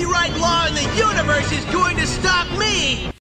copyright law in the universe is going to stop